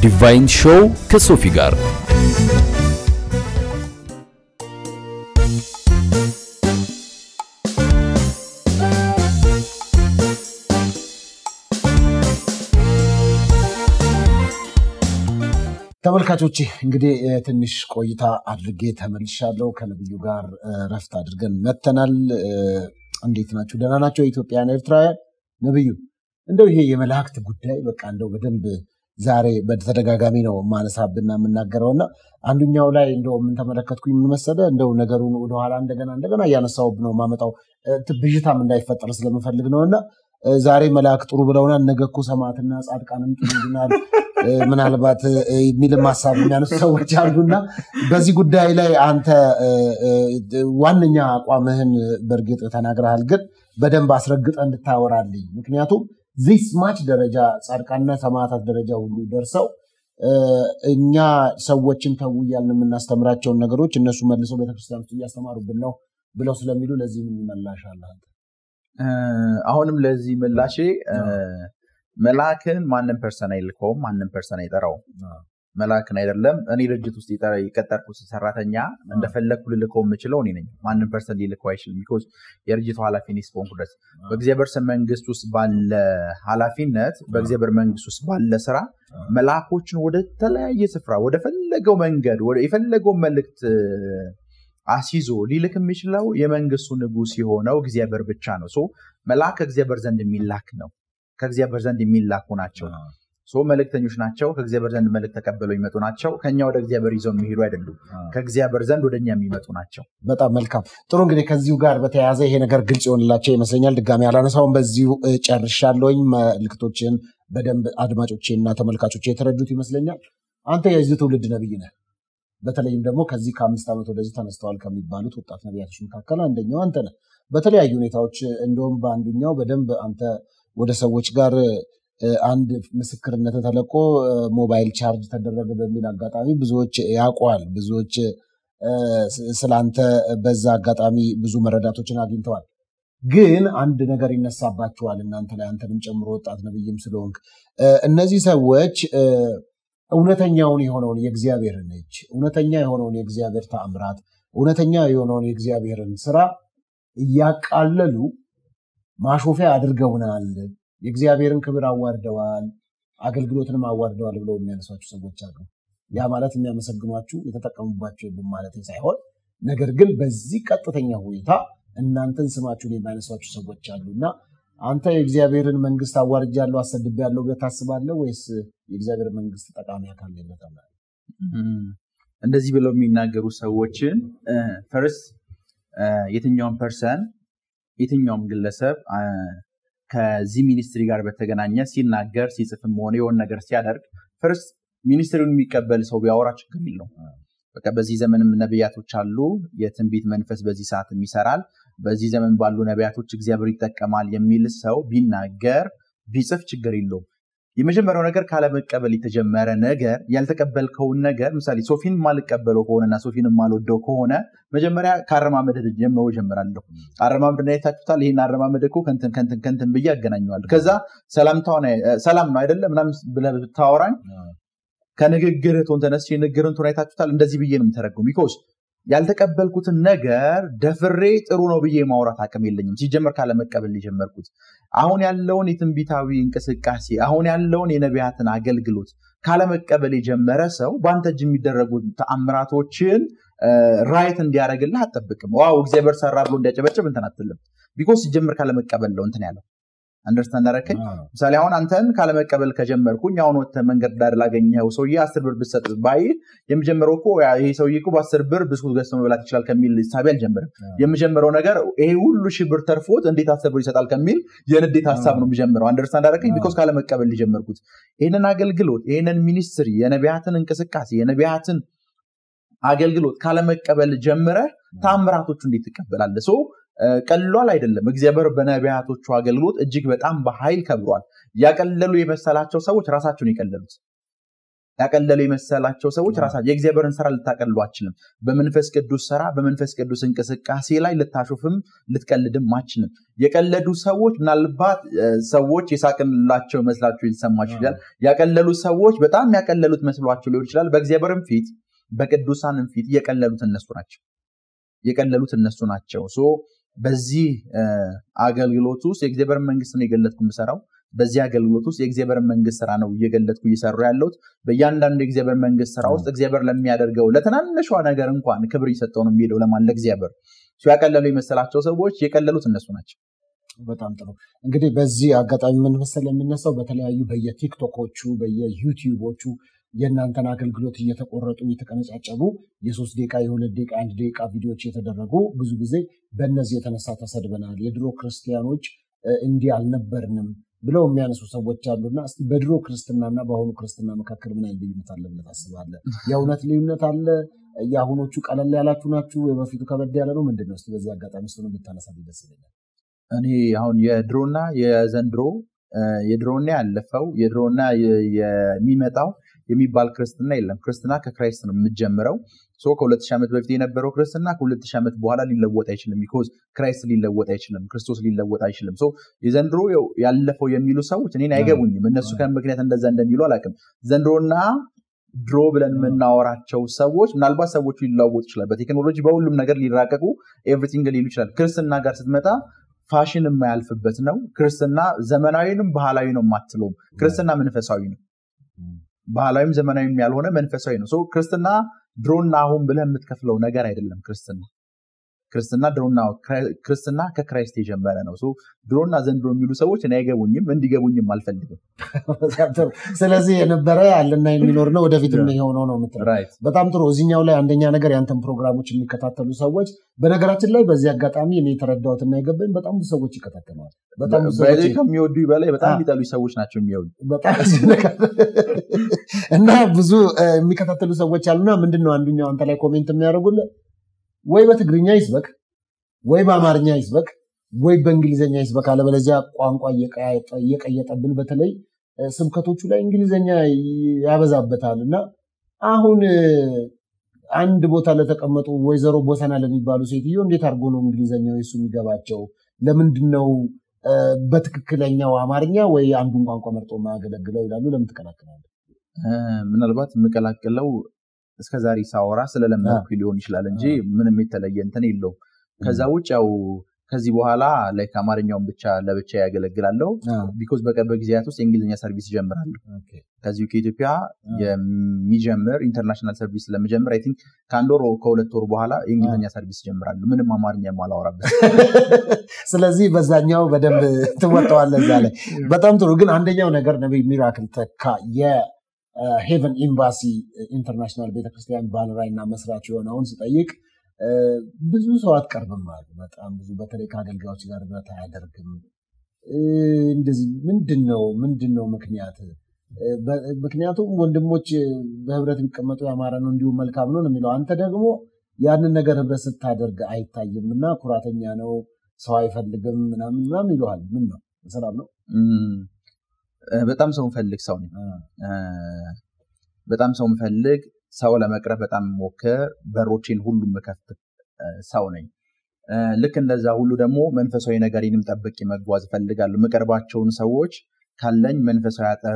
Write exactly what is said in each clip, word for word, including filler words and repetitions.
ዲቫይን ሾው ከሶፊ ጋር ተመልካቾቼ እንግዲህ ትንሽ ቆይታ አድርጌ ተመልሻለሁ ከነብዩ ጋር ረፍት አድርገን መተናል እንዴት ናችሁ ደህና ናችሁ ኢትዮጵያና ኤርትራውያን ነብዩ እንደው ይሄ የመላእክት ጉዳይ በቃ እንደው በደንብ ዛሬ በተደጋጋሚ ነው ማነሳብና መናገረውና አንዱኛው ላይ እንደው ምን ተመለከትኩኝ ምን መሰለ እንደው ነገሩን ወደ ኋላ እንደገና እንደገና ያነሳውብ ነው ማመጣው ትብጅታም እንዳይፈጠር ስለምፈልግ ነውና ዛሬ መላእክት ጥሩ ብለውና ነገኩ ሰማዕትና ጻድቃንም ጥሩ ይናል ምናልባት የሚልም ሐሳብ የሚያነሱ ሰዎች አሉና በዚህ ጉዳይ ላይ አንተ ዋነኛ አቋምህን በርግጥ ተናግረሃል ግን በደንብ አስረግጠ እንድታወራልኝ ምክንያቱም this much ደረጃ ጻድቃንና ሰማዕታት ደረጃ ሁሉ ደርሰው እኛ ሰዎችን ተውያልን የምናስተምራቸው ነገሮች እነሱ መልሰው ቤተክርስቲያን ውስጥ ያስተማሩብን ነው ብለው ስለሚሉ ለዚህ ምን ይመላሻል አንተ አሁንም ለዚህ ምላሼ መላእክን ማንንም ፐርሰን አይልከውም ማንንም ፐርሰን አይጠራው መላእክን አይደለም እኔ ድርጅት ውስጥ የቀጠርኩት ሰራተኛ እንደፈለኩ ልልከው የምችለው እኔ ነኝ ማንንም ፐርሰን ሊልከው አይችልም because የድርጅቱ ኃላፊነት ስፖንኩደስ በእግዚአብሔር መንግስት ውስጥ ባለ ኃላፊነት በእግዚአብሔር መንግስት ውስጥ ባለ ስራ መላእክቶችን ወደ ተለያየ ስፍራ ወደ ፈለገው መንገድ ወደ የፈለገው መልእክት አሲዞ ሊልክ የሚችለው የመንግስቱ ንጉስ የሆነው እግዚአብሔር ብቻ ነው ሶ መላእክ እግዚአብሔር ዘንድ የሚላክ ነው ከእግዚአብሔር ዘንድ የሚላኩ ናቸው ሶ መልእክተኞች ናቸው ከእግዚአብሔር ዘንድ መልእክት ተቀበለው ይመጡ ናቸው ከኛ ወደ እግዚአብሔር ይዘው የሚሄዱ አይደሉም ከእግዚአብሔር ዘንድ ወደኛ የሚመጡ ናቸው በጣም መልካም ጥሩ እንግዲህ ከዚሁ ጋር በተያያዘ ይሄ ነገር ግልጽ ይሆንላችሁ ይመስለኛል ድጋሚ አላነሳውም በዚሁ ጨርሻለሁኝ መልእክቶችን በደንብ አድማጮቼና ተመልካቾቼ የተረዱት ይመስለኛል አንተ የዚህ ትውልድ ነብይ ነህ በተለይም ደግሞ ከዚህ ከአምስት ዓመት ወደዚህ ተነስተዋል ከሚባሉት ወጣት ነብያቶች መካከል አንደኛው አንተ ነህ በተለያዩ ሁኔታዎች እንደውም በአንዱኛው በደንብ አንተ ወደ ሰዎች ጋር አንድ ምስክርነት ተለቆ ሞባይል ቻርጅ ተደረገ በሚል አጋጣሚ ብዙዎች ያቋል ብዙዎች ስላንተ በዛ አጋጣሚ ብዙ መረዳቶችን አግኝተዋል ግን አንድ ነገር ይነሳባቸዋል እናንተ ላይ አንተንም ጨምሮ ወጣት ነብይም ስለሆንክ እነዚህ ሰዎች እውነተኛውን የሆነውን የእግዚአብሔርን እጅ እውነተኛ የሆነውን የእግዚአብሔር ተአምራት እውነተኛ የሆነውን የእግዚአብሔርን ስራ ያቃለሉ ማሾፊያ አድርገውናል የእግዚአብሔርን ክብር አዋርደዋል አገልግሎትንም አዋርደዋል ብለው የሚያነሷቸው ሰዎች አሉ ያ ማለት የሚያመሰግኗችሁ የተጠቀሙባቸው ይብም ማለት ሳይሆን ነገር ግን በዚህ ቀጥተኛ ሁኔታ እናንተን ስማችሁን የሚያነሷቸው ሰዎች አሉና አንተ የእግዚአብሔርን መንግስት አዋርጃለሁ አሰድብያለሁ ብለህ ታስባለህ ወይስ የእግዚአብሔር መንግስት ተጠቃሚ አካል ነው ለታማኝ እንደዚህ ብለው የሚናገሩ ሰዎችን ፈርስት የትኛውም ፐርሰን የትኛውም ግለሰብ ከዚህ ሚኒስትሪ ጋር በተገናኘ ሲናገር ሲጽፍም ሆነ የሆነ ነገር ሲያደርግ ፈርስት ሚኒስትሪውን የሚቀበል ሰው ቢያወራ ችግር የለውም በቃ በዚህ ዘመንም ነብያቶች አሉ የትንቢት መንፈስ በዚህ ሰዓት የሚሰራል በዚህ ዘመን ባሉ ነብያቶች እግዚአብሔር ይጠቀማል የሚል ሰው ቢናገር ቢጽፍ ችግር የለውም የመጀመሪያው ነገር ካለ መቀበል የተጀመረ ነገር ያልተቀበልከው ነገር ምሳሌ ሶፊን ማልቀበለው ከሆነና ሶፊን ማልወደው ከሆነ መጀመሪያ ካረማመድ ጀምሮ ጀምራለሁ አረማመድ ላይ ታጥቷል ይሄን አረማመድ እኮ ከንተን ከንተን ከንተን ብዬ አገናኘዋለሁ ከዛ ሰላምታው ነው ሰላም ነው አይደለም ምናምን ብለህ ታወራኝ ከንግግር ተንተነስ ንግግርን ተራይታችሁታል እንደዚህ ብዬ ነው ተረጉም because ያልተቀበልኩትን ነገር ደፍሬ ጥሩ ነው ብዬ ማውራት አቅም የለኝም ሲጀመር ካለ መቀበል ሊጀመርኩት አሁን ያለውን የትንቢታዊ እንቅስቃሴ አሁን ያለውን የነቢያትን አገልግሎት ካለ መቀበል የጀመረ ሰው ባንተ እጅ የሚደረጉ ተአምራቶችን ራይት እንዲያረግልህ አጠብቅም ዋው እግዚአብሔር ሰራ ብሎ እንዲያጨበጭብ እንትን አትልም because ሲጀመር ካለ መቀበል ነው እንትን ያለው አንደርስታንድ አረከኝ ምሳሌ አሁን አንተን ካለ መቀበል ከጀመርኩኝ አሁን ወተ መንገድ ዳር ላገኘው ሰውዬ አስር ብር ብሰጥ ባይ የመጀመሪያው እኮ ይሄ ሰውዬ እኮ በአስር ብር ብስኩት ገዝቶ መብላት ይችላል ከሚል ሐሳብ አልጀመረም የመጀመሪያው ነገር ይሄ ሁሉ ሺህ ብር ተርፎት እንዴት አስር ብር ይሰጣል ከሚል የንዴት ሐሳብ ነው የሚጀምረው አንደርስታንድ አረከኝ because ካለ መቀበል ሊጀመርኩት ይሄንን አገልግሎት ይሄንን ሚኒስትሪ የነቢያትን እንቅስቃሴ የነቢያትን አገልግሎት ካለ መቀበል ጀምረ ታምራቶቹ እንዴት ተቀበላለህ ሶ ቀላል አይደለም እግዚአብሔር በነቢያቶቹ አገልግሎት እጅግ በጣም በኃይል ከብሯል ያቀለሉ የመሰላቸው ሰዎች ራሳቸውን ይቀለሉት ያቀለሉ የመሰላቸው ሰዎች ራሳቸው የእግዚአብሔርን ስራ ልታቀልሉ አትችልም። በመንፈስ ቅዱስ ስራ በመንፈስ ቅዱስ እንቅስቃሴ ላይ ልታሾፍም ልትቀልድም አትችልም። የቀለዱ ሰዎች ምናልባት ሰዎች የሳቅንላቸው መስላቸው ይሰማችሁ ይችላል። ያቀለሉ ሰዎች በጣም ያቀለሉት መስሏቸው ሊሆን ይችላል። በእግዚአብሔርም ፊት በቅዱሳንም ፊት የቀለሉት እነሱ ናቸው። የቀለሉት እነሱ ናቸው። ሶ በዚህ አገልግሎት ውስጥ የእግዚአብሔር መንግስት ነው የገለጥኩ የምሰራው። በዚህ አገልግሎት ውስጥ የእግዚአብሔር መንግስት ስራ ነው እየገለጥኩ እየሰራው ያለሁት። በእያንዳንዱ የእግዚአብሔር መንግስት ስራ ውስጥ እግዚአብሔር ለሚያደርገው ለተናነሿ ነገር እንኳን ክብር ይሰጠው ነው የሚሄደው ለማን ለእግዚአብሔር። ያቀለሉ የመሰላቸው ሰዎች የቀለሉት እነሱ ናቸው። በጣም ጥሩ። እንግዲህ በዚህ አጋጣሚ ምን መሰል የሚነሳው በተለያዩ በየቲክቶኮቹ በየዩቲዩቦቹ የእናንተን አገልግሎት እየተቆረጡ እየተቀነጫጨቡ የሶስት ደቂቃ የሁለት ደቂቃ አንድ ደቂቃ ቪዲዮዎች የተደረጉ ብዙ ጊዜ በእነዚህ የተነሳ ተሰድበናል፣ የድሮ ክርስቲያኖች እንዲህ አልነበርንም ብለው የሚያነሱ ሰዎች አሉና እስቲ በድሮ ክርስትናና በአሁኑ ክርስትና መካከል ምን አይነት ልዩነት አለ ብለህ ታስባለህ? የእውነት ልዩነት አለ? የአሁኖቹ ቀለል ያላችሁ ናችሁ? የበፊቱ ከበድ ያለ ነው? ምንድን ነው? እስቲ በዚህ አጋጣሚ እሱን ብታነሳ ደስ ይለኛል። እኔ አሁን የድሮና የዘንድሮ የድሮና ያለፈው የድሮና የሚመጣው የሚባል ክርስትና የለም። ክርስትና ከክራይስት ነው የምትጀምረው። ሶ ከሁለት ሺህ ዓመት በፊት የነበረው ክርስትና ከሁለት ሺህ ዓመት በኋላ ሊለወጥ አይችልም። ቢኮዝ ክራይስት ሊለወጥ አይችልም፣ ክርስቶስ ሊለወጥ አይችልም። ሶ የዘንድሮ ያለፈው የሚሉ ሰዎች እኔን አይገቡኝም። እነሱ ከምክንያት እንደዛ እንደሚሉ አላውቅም። ዘንድሮና ድሮ ብለን የምናወራቸው ሰዎች ምናልባት ሰዎቹ ሊለወጡ ይችላል። በቴክኖሎጂ በሁሉም ነገር ሊራቀቁ ኤቭሪቲንግ ሊሉ ይችላል። ክርስትና ጋር ስትመጣ ፋሽን የማያልፍበት ነው። ክርስትና ዘመናዊንም ባህላዊ ነው የማትለውም። ክርስትና መንፈሳዊ ነው። ባህላዊም ዘመናዊም ያልሆነ መንፈሳዊ ነው። ሶ ክርስትና ድሮና አሁን ብለህ የምትከፍለው ነገር አይደለም። ክርስትና ክርስትና ድሮና ክርስትና ከክራይስት የጀመረ ነው። ሶ ድሮና ዘንድሮ የሚሉ ሰዎች እኔ አይገቡኝም፣ እንዲገቡኝም አልፈልግም። ስለዚህ የነበረ ያለና የሚኖር ነው፣ ወደፊትም የሆነው ነው የምትለው። በጣም ጥሩ። እዚህኛው ላይ አንደኛ ነገር ያንተን ፕሮግራሞች የሚከታተሉ ሰዎች በነገራችን ላይ በዚህ አጋጣሚ እኔ የተረዳሁትና የገባኝ በጣም ብዙ ሰዎች ይከታተላሉ። በጣም ብዙ ሰዎች ከሚወዱ በላይ በጣም የሚጠሉ ሰዎች ናቸው የሚወዱ በጣም እና ብዙ የሚከታተሉ ሰዎች አሉና ምንድነው አንዱኛው አንተ ላይ ኮሜንት የሚያደርጉልህ ወይ በትግርኛ ይስበክ ወይ በአማርኛ ይስበክ ወይ በእንግሊዘኛ ይስበክ፣ አለበለዚያ ቋንቋ እየቀየጠብን በተለይ ስብከቶቹ ላይ እንግሊዘኛ ያበዛበታልና አሁን አንድ ቦታ ለተቀመጡ ወይዘሮ ቦሰና ለሚባሉ ሴትዮ እንዴት አድርጎ ነው እንግሊዘኛው እሱ የሚገባቸው? ለምንድነው በትክክለኛው አማርኛ ወይ አንዱን ቋንቋ መርጦ ማያገለግለው ይላሉ። ለምን ትቀላቅላለህ? ምናልባት የምቀላቅለው እስከዛሬ ሳወራ ስለለመድኩ ሊሆን ይችላል እንጂ ምንም የተለየ እንትን የለውም። ከዛ ውጭ ያው ከዚህ በኋላ ላይ አማርኛውን ብቻ ለብቻ ያገለግላለሁ። ቢኮዝ በቅርብ ጊዜያት ውስጥ የእንግሊዝኛ ሰርቪስ ጀምራለሁ። ከዚሁ ከኢትዮጵያ የሚጀምር ኢንተርናሽናል ሰርቪስ ለመጀመር አይ ቲንክ ከአንድ ወር ከሁለት ወር በኋላ የእንግሊዝኛ ሰርቪስ ጀምራለሁ፣ ምንም አማርኛ ማላወራበት። ስለዚህ በዛኛው በደንብ ትወጣዋለህ እዛ ላይ። በጣም ጥሩ። ግን አንደኛው ነገር ነብይ ሚራክል ተካ ሄቨን ኤምባሲ ኢንተርናሽናል ቤተክርስቲያን ባለራዕይና መስራች የሆነውን ስጠይቅ ብዙ ሰው አትቀርብም አሉ። በጣም ብዙ በተለይ ከአገልጋዮች ጋር ብረት አያደርግም። እንደዚህ ምንድነው ምንድነው ምክንያት? ምክንያቱም ወንድሞች በህብረት ቢቀመጡ ያማረ ነው እንዲሁ መልካም ነው የሚለው፣ አንተ ደግሞ ያንን ነገር ህብረት ስታደርግ አይታይምና ኩራተኛ ነው ሰው አይፈልግም ምናምን ምናምን ይለዋል። ምን ነው ሰላም ነው? በጣም ሰው ፈልግ ሰው ነኝ። በጣም ሰው ፈልግ ሰው ለመቅረብ በጣም ሞክር፣ በሮችን ሁሉ መከፍት ሰው ነኝ። ልክ እንደዛ ሁሉ ደግሞ መንፈሳዊ ነገሬንም ጠብቄ መጓዝ ፈልጋለሁ። መቀርባቸውን ሰዎች ካለኝ መንፈሳዊ አጥር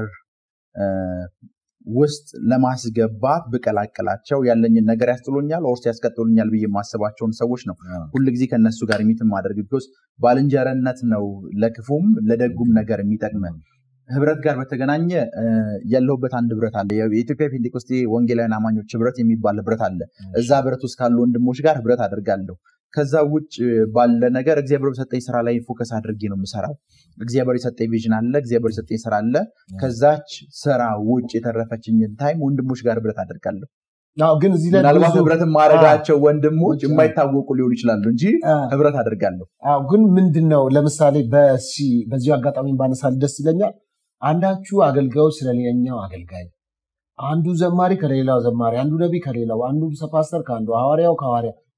ውስጥ ለማስገባት ብቀላቀላቸው ያለኝን ነገር ያስጥሉኛል ኦርስ ያስቀጥሉኛል ብዬ ማስባቸውን ሰዎች ነው ሁሉ ጊዜ ከነሱ ጋር የሚትም ማድረግ። ቢኮዝ ባልንጀርነት ነው ለክፉም ለደጉም ነገር የሚጠቅመን። ህብረት ጋር በተገናኘ ያለውበት አንድ ህብረት አለ። የኢትዮጵያ ፔንቴኮስቴ ወንጌላውያን አማኞች ህብረት የሚባል ህብረት አለ። እዛ ህብረት ውስጥ ካሉ ወንድሞች ጋር ህብረት አደርጋለሁ። ከዛ ውጭ ባለ ነገር እግዚአብሔር በሰጠኝ ስራ ላይ ፎከስ አድርጌ ነው የምሰራው። እግዚአብሔር የሰጠኝ ቪዥን አለ፣ እግዚአብሔር የሰጠኝ ስራ አለ። ከዛች ስራ ውጭ የተረፈችኝን ታይም ወንድሞች ጋር ህብረት አደርጋለሁ። አዎ፣ ግን እዚህ ላይ ምናልባት ህብረት ማረጋቸው ወንድሞች የማይታወቁ ሊሆኑ ይችላሉ እንጂ ህብረት አደርጋለሁ። አዎ፣ ግን ምንድነው ለምሳሌ በሲ በዚህ አጋጣሚ ባነሳል ደስ ይለኛል። አንዳችሁ አገልጋዮች ስለሌላኛው አገልጋይ፣ አንዱ ዘማሪ ከሌላው ዘማሪ፣ አንዱ ነብይ ከሌላው፣ አንዱ ፓስተር ከአንዱ፣ ሐዋርያው ከሐዋርያ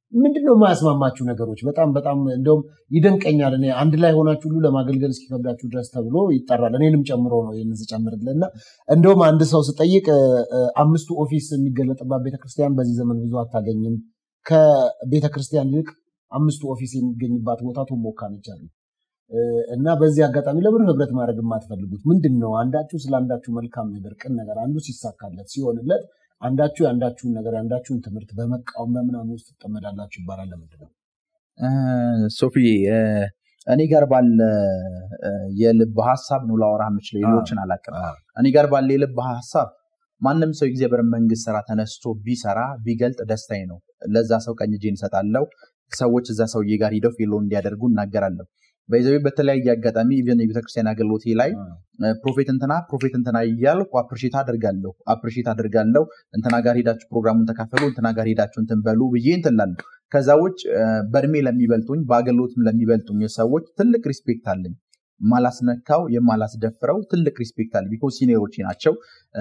ምንድነው የማያስማማችሁ ነገሮች? በጣም በጣም እንደውም ይደንቀኛል። እኔ አንድ ላይ ሆናችሁ ሁሉ ለማገልገል እስኪከብዳችሁ ድረስ ተብሎ ይጠራል። እኔንም ጨምሮ ነው ይሄን ዝጨምርልና እንደውም አንድ ሰው ስጠይቅ አምስቱ ኦፊስ የሚገለጥባት ቤተክርስቲያን በዚህ ዘመን ብዙ አታገኝም። ከቤተክርስቲያን ይልቅ አምስቱ ኦፊስ የሚገኝባት ቦታ ቶሞካ ነች አሉ። እና በዚህ አጋጣሚ ለምን ህብረት ማድረግ የማትፈልጉት ምንድነው? አንዳችሁ ስለ አንዳችሁ መልካም ነገር ቅን ነገር አንዱ ሲሳካለት ሲሆንለት አንዳችሁ አንዳችሁን ነገር አንዳችሁን ትምህርት በመቃወም በመናኑ ውስጥ ተጠመዳላችሁ ይባላል። ለምንድን ነው ሶፊ እኔ ጋር ባለ የልብ ሐሳብ ነው ላወራ የምችለው ሌሎችን አላቀም። እኔ ጋር ባለ የልብ ሐሳብ ማንንም ሰው የእግዚአብሔር መንግስት ስራ ተነስቶ ቢሰራ ቢገልጥ ደስታዬ ነው። ለዛ ሰው ቀኝ እጄን እሰጣለሁ። ሰዎች እዛ ሰውዬ ጋር ሄደው ፌሎ እንዲያደርጉ እናገራለሁ። በይዘው በተለያየ አጋጣሚ ኢቭን የቤተክርስቲያን አገልግሎት ላይ ፕሮፌት እንትና ፕሮፌት እንትና እያልኩ አፕሪሺየት አደርጋለሁ አፕሪሺየት አደርጋለሁ እንትና ጋር ሄዳችሁ ፕሮግራሙን ተካፈሉ እንትና ጋር ሄዳችሁ እንትን በሉ ብዬ እንትን እላለሁ። ከዛ ውጭ በእድሜ ለሚበልጡኝ በአገልግሎትም ለሚበልጡኝ ሰዎች ትልቅ ሪስፔክት አለኝ። ማላስነካው የማላስደፍረው ትልቅ ሪስፔክት አለኝ። ቢኮዝ ሲኒየሮቼ ናቸው።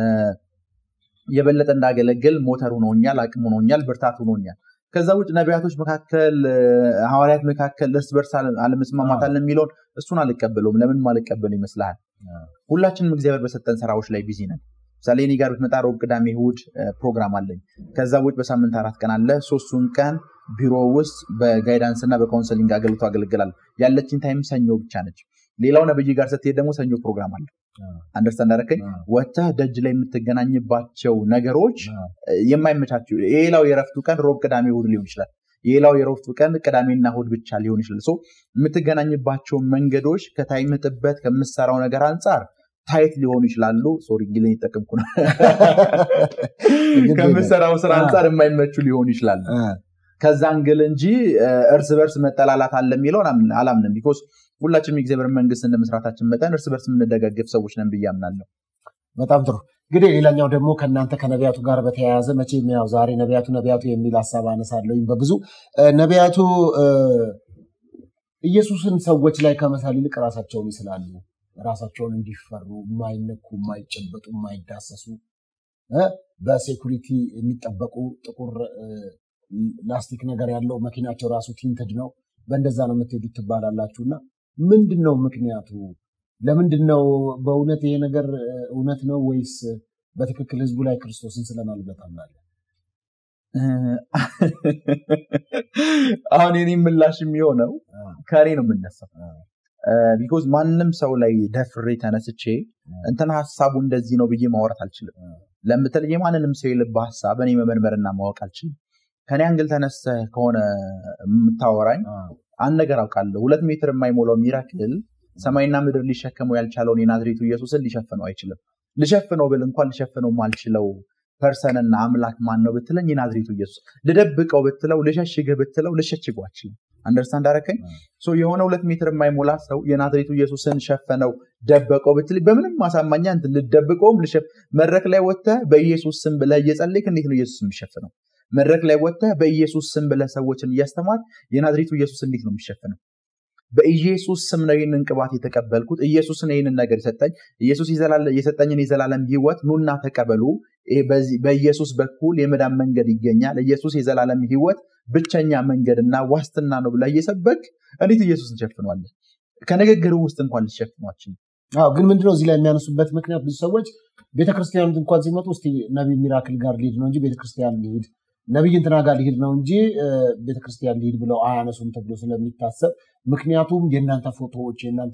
የበለጠ እንዳገለግል ሞተር ሆኖኛል፣ አቅም ሆኖኛል፣ ብርታት ሆኖኛል። ከዛ ውጭ ነቢያቶች መካከል ሐዋርያት መካከል እርስ በርስ አለመስማማት አለ የሚለውን እሱን አልቀበለውም። ለምን ማልቀበለው ይመስላል? ሁላችንም እግዚአብሔር በሰጠን ስራዎች ላይ ቢዚ ነን። ምሳሌ እኔ ጋር ብትመጣ ሮብ፣ ቅዳሜ፣ እሑድ ፕሮግራም አለኝ። ከዛ ውጭ በሳምንት አራት ቀን አለ። ሶስቱን ቀን ቢሮ ውስጥ በጋይዳንስ እና በካውንሰሊንግ አገልግሎት አገለግላለሁ። ያለችኝ ታይም ሰኞ ብቻ ነች። ሌላው ነብይ ጋር ስትሄድ ደግሞ ሰኞ ፕሮግራም አለ። አንደርስታንድ አደረከኝ? ወጥተህ ደጅ ላይ የምትገናኝባቸው ነገሮች የማይመቻቹ ሌላው የረፍቱ ቀን ሮብ፣ ቅዳሜ፣ እሑድ ሊሆን ይችላል። ሌላው የረፍቱ ቀን ቅዳሜና እሑድ ብቻ ሊሆን ይችላል። ሶ የምትገናኝባቸው መንገዶች ከታይም ጥበት ከምትሰራው ነገር አንፃር ታይት ሊሆኑ ይችላሉ። ሶሪ እንግሊዝኛ ተጠቅምኩ ነው። ከምትሰራው ስራ አንፃር የማይመቹ ሊሆኑ ይችላሉ። ከዛ አንግል እንጂ እርስ በርስ መጠላላት አለ የሚለው አላምንም። ቢኮዝ ሁላችንም የእግዚአብሔር መንግስት እንደመስራታችን መጠን እርስ በርስ የምንደጋገፍ ሰዎች ነን ብዬ አምናለሁ። በጣም ጥሩ። እንግዲህ ሌላኛው ደግሞ ከእናንተ ከነቢያቱ ጋር በተያያዘ መቼም ያው ዛሬ ነቢያቱ ነቢያቱ የሚል ሀሳብ አነሳለሁ። በብዙ ነቢያቱ ኢየሱስን ሰዎች ላይ ከመሳል ይልቅ ራሳቸውን ይስላሉ። ራሳቸውን እንዲፈሩ የማይነኩ የማይጨበጡ የማይዳሰሱ በሴኩሪቲ የሚጠበቁ ጥቁር ላስቲክ ነገር ያለው መኪናቸው ራሱ ቲንትድ ነው። በእንደዛ ነው የምትሄዱት ትባላላችሁና ምንድነው ምክንያቱ? ለምንድነው በእውነት ይሄ ነገር እውነት ነው ወይስ በትክክል ህዝቡ ላይ ክርስቶስን ስለማልበት አምናለ? አሁን የኔ ምላሽ የሚሆነው ከኔ ነው የምነሳው። ቢኮዝ ማንንም ሰው ላይ ደፍሬ ተነስቼ እንትና ሐሳቡ እንደዚህ ነው ብዬ ማውራት አልችልም። ለምትል የማንንም ሰው የልብ ሐሳብ እኔ መመርመርና ማወቅ አልችልም። ከኔ አንግል ተነስተህ ከሆነ የምታወራኝ አንድ ነገር አውቃለሁ። ሁለት ሜትር የማይሞላው ሚራክል ሰማይና ምድር ሊሸከመው ያልቻለውን የናዝሬቱ ኢየሱስን ሊሸፍነው አይችልም። ልሸፍነው ብል እንኳን ልሸፍነው ማልችለው ፐርሰንና አምላክ ማን ነው ብትለኝ የናዝሬቱ ኢየሱስ። ልደብቀው ብትለው ልሸሽግህ ብትለው ልሸሽገው አልችልም። አንደርስታንድ አደረከኝ? ሶ የሆነ ሁለት ሜትር የማይሞላ ሰው የናዝሬቱ ኢየሱስን ሸፈነው ደበቀው ብትል በምንም ማሳማኛ እንትን ልደብቀውም ልሸፍ መድረክ ላይ ወጥተህ በኢየሱስ ስም ብለህ እየጸለይክ እንዴት ነው ኢየሱስ የሚሸፍነው? መድረክ ላይ ወጥተህ በኢየሱስ ስም ብለህ ሰዎችን እያስተማር የናዝሬቱ ኢየሱስ እንዴት ነው የሚሸፍነው? በኢየሱስ ስም ነው ይሄንን ቅባት የተቀበልኩት። ኢየሱስን ይሄንን ነገር የሰጠኝ ኢየሱስ ይዘላል የሰጠኝን የዘላለም ህይወት ኑና ተቀበሉ። ይሄ በዚህ በኢየሱስ በኩል የመዳን መንገድ ይገኛል። ኢየሱስ የዘላለም ህይወት ብቸኛ መንገድና ዋስትና ነው ብለህ እየሰበክ እንዴት ኢየሱስን ሸፍነዋለህ? ከነገሩ ውስጥ እንኳን ልትሸፍኗቸው። አዎ፣ ግን ምንድነው እዚህ ላይ የሚያነሱበት ምክንያት? ብዙ ሰዎች ቤተክርስቲያን እንኳን ሲመጡ እስቲ ነብይ ሚራክል ጋር ሊሄድ ነው እንጂ ቤተክርስቲያን ሊሄድ ነብይ እንትና ጋር ሊሄድ ነው እንጂ ቤተክርስቲያን ሊሄድ ብለው አያነሱም ተብሎ ስለሚታሰብ፣ ምክንያቱም የእናንተ ፎቶዎች የእናንተ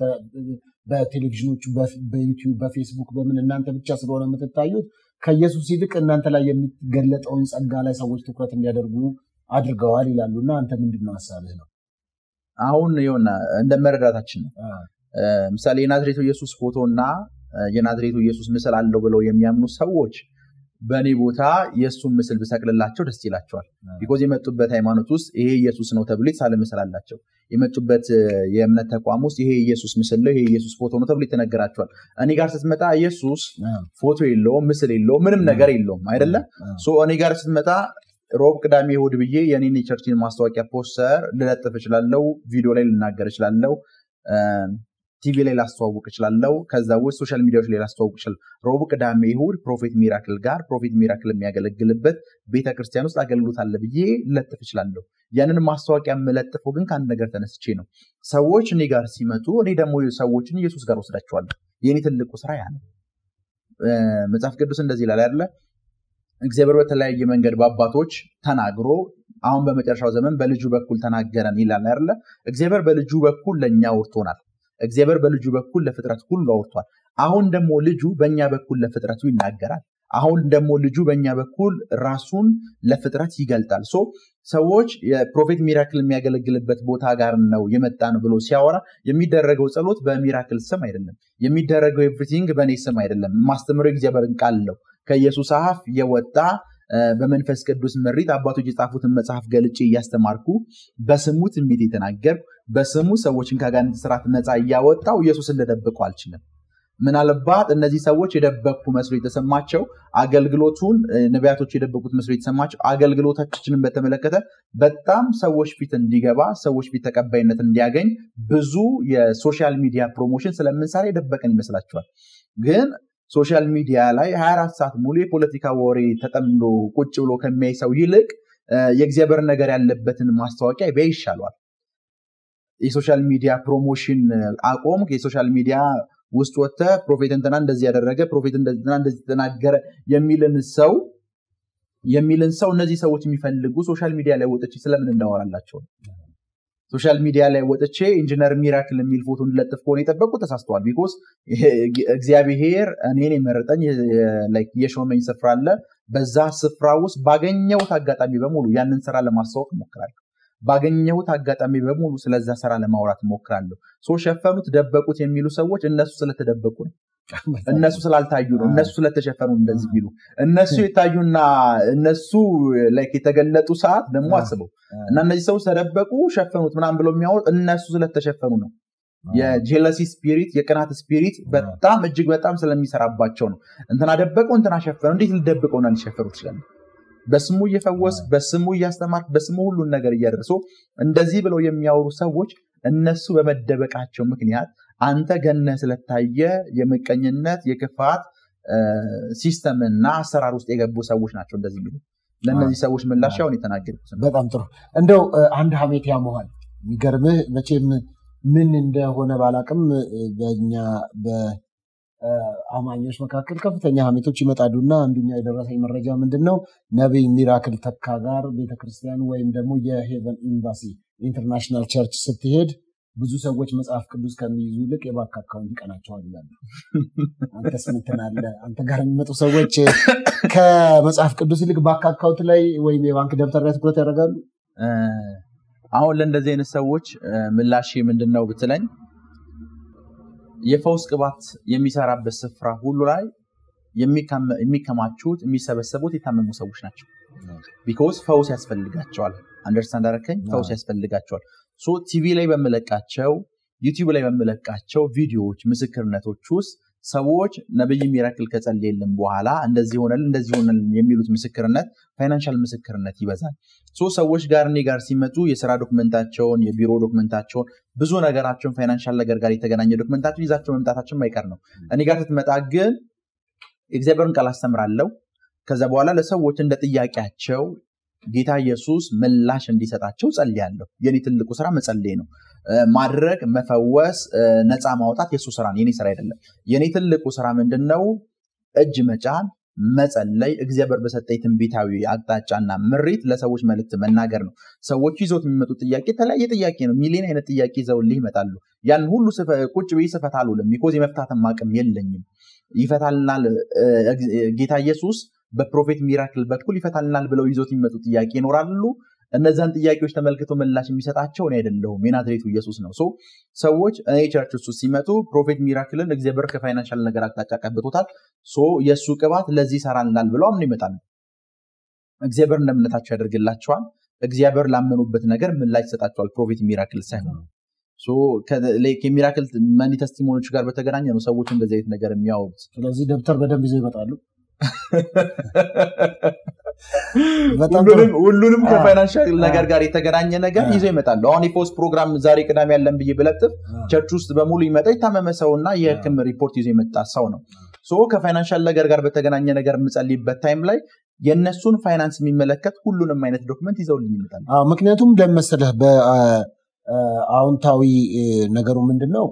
በቴሌቪዥኖች በዩቲዩብ በፌስቡክ በምን እናንተ ብቻ ስለሆነ የምትታዩት ከኢየሱስ ይልቅ እናንተ ላይ የሚገለጠውን ጸጋ ላይ ሰዎች ትኩረት እንዲያደርጉ አድርገዋል ይላሉና አንተ ምንድነው ሐሳብህ ነው? አሁን ይሁን እንደመረዳታችን ነው። ምሳሌ የናዝሬቱ ኢየሱስ ፎቶና የናዝሬቱ ኢየሱስ ምስል አለው ብለው የሚያምኑ ሰዎች በኔ ቦታ የሱን ምስል ብሰቅልላቸው ደስ ይላቸዋል። ቢኮዝ የመጡበት ሃይማኖት ውስጥ ይሄ ኢየሱስ ነው ተብሎ የተሳለ ምስል አላቸው። የመጡበት የእምነት ተቋም ውስጥ ይሄ ኢየሱስ ምስል ነው፣ ይሄ ኢየሱስ ፎቶ ነው ተብሎ ይተነገራቸዋል። እኔ ጋር ስትመጣ ኢየሱስ ፎቶ የለውም፣ ምስል የለውም፣ ምንም ነገር የለውም አይደለ? ሶ እኔ ጋር ስትመጣ ሮብ፣ ቅዳሜ፣ እሑድ ብዬ የኔን የቸርችን ማስታወቂያ ፖስተር ልለጥፍ እችላለሁ፣ ቪዲዮ ላይ ልናገር እችላለሁ፣ ቲቪ ላይ ላስተዋውቅ እችላለሁ ከዛ ወይ ሶሻል ሚዲያዎች ላይ ላስተዋውቅ እችላለሁ ረቡዕ ቅዳሜ ይሁድ ፕሮፌት ሚራክል ጋር ፕሮፌት ሚራክል የሚያገለግልበት ቤተክርስቲያን ውስጥ አገልግሎት አለ ብዬ ልለጥፍ እችላለሁ ያንን ማስተዋወቂያ የምለጥፈው ግን ከአንድ ነገር ተነስቼ ነው ሰዎች እኔ ጋር ሲመጡ እኔ ደግሞ ሰዎችን ኢየሱስ ጋር ወስዳቸዋለሁ የኔ ትልቁ ስራ ያ ነው መጽሐፍ ቅዱስ እንደዚህ ይላል አይደለ እግዚአብሔር በተለያየ መንገድ በአባቶች ተናግሮ አሁን በመጨረሻው ዘመን በልጁ በኩል ተናገረን ይላል አይደለ እግዚአብሔር በልጁ በኩል ለኛ ወርቶናል እግዚአብሔር በልጁ በኩል ለፍጥረት ሁሉ አውርቷል አሁን ደግሞ ልጁ በእኛ በኩል ለፍጥረቱ ይናገራል አሁን ደግሞ ልጁ በእኛ በኩል ራሱን ለፍጥረት ይገልጣል ሶ ሰዎች የፕሮፌት ሚራክል የሚያገለግልበት ቦታ ጋር ነው የመጣ ነው ብሎ ሲያወራ የሚደረገው ጸሎት በሚራክል ስም አይደለም የሚደረገው ኤቭሪቲንግ በኔ ስም አይደለም ማስተምረው እግዚአብሔርን ቃል ነው ከኢየሱስ አፍ የወጣ በመንፈስ ቅዱስ መሪት አባቶች የጻፉትን መጽሐፍ ገልጬ እያስተማርኩ በስሙ ትንቢት የተናገር በስሙ ሰዎችን ከአጋንንት ስራት ነፃ እያወጣው ኢየሱስ እንደደብቀው አልችልም ምናልባት እነዚህ ሰዎች የደበቁ መስሎ የተሰማቸው አገልግሎቱን ነቢያቶች የደበቁት መስሎ የተሰማቸው አገልግሎታችንን በተመለከተ በጣም ሰዎች ፊት እንዲገባ ሰዎች ፊት ተቀባይነት እንዲያገኝ ብዙ የሶሻል ሚዲያ ፕሮሞሽን ስለምንሰራ የደበቀን ይመስላችኋል ግን ሶሻል ሚዲያ ላይ ሃያ አራት ሰዓት ሙሉ የፖለቲካ ወሬ ተጠምዶ ቁጭ ብሎ ከሚያይ ሰው ይልቅ የእግዚአብሔር ነገር ያለበትን ማስተዋወቂያ ቢያይ ይሻላል የሶሻል ሚዲያ ፕሮሞሽን አቆም የሶሻል ሚዲያ ውስጥ ወጣ ፕሮፌት እንትና እንደዚህ ያደረገ ፕሮፌት እንደዚህ እንደዚህ ተናገረ የሚልን ሰው የሚልን ሰው እነዚህ ሰዎች የሚፈልጉ ሶሻል ሚዲያ ላይ ወጥቼ ስለምን እንዳወራላቸው ሶሻል ሚዲያ ላይ ወጥቼ ኢንጂነር ሚራክል የሚል ፎቶ እንድለጥፍ ከሆነ የጠበቁ ተሳስተዋል ቢኮዝ እግዚአብሔር እኔን የመረጠኝ ላይክ የሾመኝ ስፍራ አለ በዛ ስፍራ ውስጥ ባገኘሁት አጋጣሚ በሙሉ ያንን ስራ ለማስተዋወቅ ሞክራለሁ ባገኘሁት አጋጣሚ በሙሉ ስለዛ ስራ ለማውራት ሞክራለሁ ሶ ሸፈኑት ደበቁት የሚሉ ሰዎች እነሱ ስለተደበቁ ነው እነሱ ስላልታዩ ነው እነሱ ስለተሸፈኑ እንደዚህ ቢሉ እነሱ የታዩና እነሱ ላይክ የተገለጡ ሰዓት ደግሞ አስበው እና እነዚህ ሰዎች ተደበቁ ሸፈኑት ምናምን ብለው የሚያወሩ እነሱ ስለተሸፈኑ ነው የጄለሲ ስፒሪት የቅናት ስፒሪት በጣም እጅግ በጣም ስለሚሰራባቸው ነው እንትና ደበቀው እንትና ሸፈነው እንዴት ልደብቀውና ሊሸፈሩ ይችላል በስሙ እየፈወስ በስሙ እያስተማር በስሙ ሁሉን ነገር እያደረሱ እንደዚህ ብለው የሚያወሩ ሰዎች እነሱ በመደበቃቸው ምክንያት አንተ ገነ ስለታየ የመቀኝነት የክፋት ሲስተምና አሰራር ውስጥ የገቡ ሰዎች ናቸው እንደዚህ የሚሉ ለነዚህ ሰዎች ምላሽ አሁን የተናገርኩት በጣም ጥሩ እንደው አንድ ሀሜት ያመዋል የሚገርምህ መቼም ምን እንደሆነ ባላቅም በእኛ በአማኞች መካከል ከፍተኛ ሀሜቶች ይመጣሉና አንዱኛ የደረሰኝ መረጃ ምንድነው ነብይ ሚራክል ተካ ጋር ቤተክርስቲያን ወይም ደግሞ የሄቨን ኤምባሲ ኢንተርናሽናል ቸርች ስትሄድ ብዙ ሰዎች መጽሐፍ ቅዱስ ከሚይዙ ልክ የባንክ አካውንት ይቀናቸዋል ይላሉ አንተስ ምን ትላለህ አንተ ጋር የሚመጡ ሰዎች ከመጽሐፍ ቅዱስ ልክ ባንክ አካውንት ላይ ወይም የባንክ ደብተር ላይ ትኩረት ያደርጋሉ አሁን ለእንደዚህ አይነት ሰዎች ምላሽ ምንድነው ብትለኝ የፈውስ ቅባት የሚሰራበት ስፍራ ሁሉ ላይ የሚከማቹት የሚሰበሰቡት የታመሙ ሰዎች ናቸው ቢኮዝ ፈውስ ያስፈልጋቸዋል አንደርስታንድ አደረከኝ ፈውስ ያስፈልጋቸዋል ሶ ቲቪ ላይ በመለቃቸው ዩቲዩብ ላይ በመለቃቸው ቪዲዮዎች ምስክርነቶች ውስጥ ሰዎች ነብይ ሚራክል ከጸለየልን በኋላ እንደዚህ ሆነል እንደዚህ ሆነል የሚሉት ምስክርነት ፋይናንሻል ምስክርነት ይበዛል ሶ ሰዎች ጋር እኔ ጋር ሲመጡ የሥራ ዶክመንታቸውን የቢሮ ዶክመንታቸውን ብዙ ነገራቸውን ፋይናንሻል ነገር ጋር የተገናኘ ዶክመንታቸውን ይዛቸው መምጣታቸው ማይቀር ነው እኔ ጋር ስትመጣ ግን እግዚአብሔርን ቃል አስተምራለሁ ከዛ በኋላ ለሰዎች እንደ ጥያቄያቸው ጌታ ኢየሱስ ምላሽ እንዲሰጣቸው ጸልያለሁ የኔ ትልቁ ስራ መጸለይ ነው ማድረግ መፈወስ ነፃ ማውጣት የሱ ስራ ነው የኔ ስራ አይደለም የኔ ትልቁ ስራ ምንድነው እጅ መጫን መጸለይ እግዚአብሔር በሰጠኝ ትንቢታዊ አቅጣጫና ምሪት ለሰዎች መልእክት መናገር ነው ሰዎች ይዘውት የሚመጡ ጥያቄ ተለያየ ጥያቄ ነው ሚሊዮን አይነት ጥያቄ ይዘውልህ ይመጣሉ ያን ሁሉ ቁጭ ብዬ ስፈታሉ ለሚኮዝ የመፍታተም አቅም የለኝም ይፈታልናል ጌታ ኢየሱስ በፕሮፌት ሚራክል በኩል ይፈታልናል ብለው ይዘውት የሚመጡ ጥያቄ ይኖራሉ እነዛን ጥያቄዎች ተመልክቶ ምላሽ የሚሰጣቸው ነው አይደለም የናዝሬቱ ኢየሱስ ነው ሶ ሰዎች እኔ ቸርች ውስጥ ሲመጡ ፕሮፌት ሚራክልን እግዚአብሔር ከፋይናንሻል ነገር አቅጣጫ ቀብቶታል ሶ የሱ ቅባት ለዚህ ይሰራልናል ብለው አምነው ይመጣሉ እግዚአብሔር እንደምነታቸው ያደርግላቸዋል እግዚአብሔር ላመኑበት ነገር ምላሽ ይሰጣቸዋል ፕሮፌት ሚራክል ሳይሆን ሶ ከላይክ ሚራክል ማኒ ቴስቲሞኒዎች ጋር በተገናኘ ነው ሰዎች እንደዚህ አይነት ነገር የሚያወሩት ስለዚህ ደብተር በደንብ ይዘው ይመጣሉ በጣም ሁሉንም ሁሉንም ከፋይናንሻል ነገር ጋር የተገናኘ ነገር ይዘው ይመጣሉ አሁን ኢፖስ ፕሮግራም ዛሬ ቅዳሜ ያለን ብዬ ብለጥፍ ቸርች ውስጥ በሙሉ ይመጣ ይታመመ ሰውና የህክም ሪፖርት ይዘው ይመጣ ሰው ነው ሶ ከፋይናንሻል ነገር ጋር በተገናኘ ነገር ምጸልይበት ታይም ላይ የነሱን ፋይናንስ የሚመለከት ሁሉንም አይነት ዶክመንት ይዘውልኝ ይመጣሉ አዎ ምክንያቱም ለምሳሌ በአውንታዊ ነገሩ ምንድነው